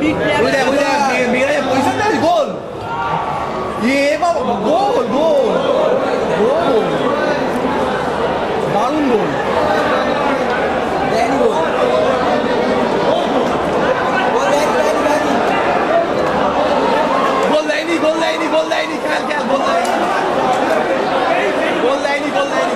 big player. Position there, goal. Yeah, goal. Goal. Down goal.